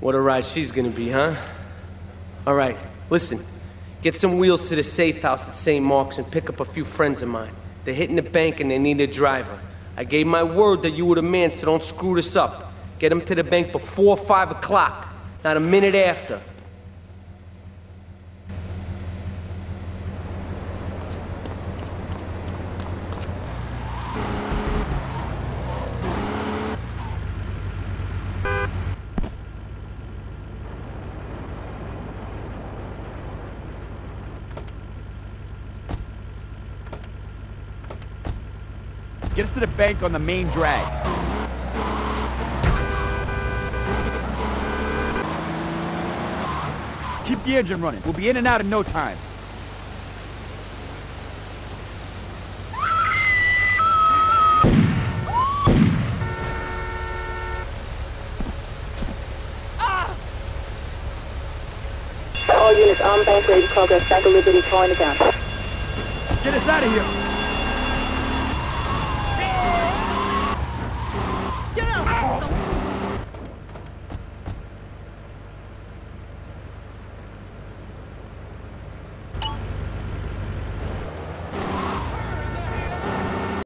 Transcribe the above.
What a ride she's gonna be, huh? All right, listen. Get some wheels to the safe house at St. Mark's and pick up a few friends of mine. They're hitting the bank and they need a driver. I gave my word that you were the man, so don't screw this up. Get them to the bank before 5 o'clock, not a minute after. Get us to the bank on the main drag. Keep the engine running. We'll be in and out in no time. All units on bank ready to progress. Bank of Liberty calling it down. Get us out of here.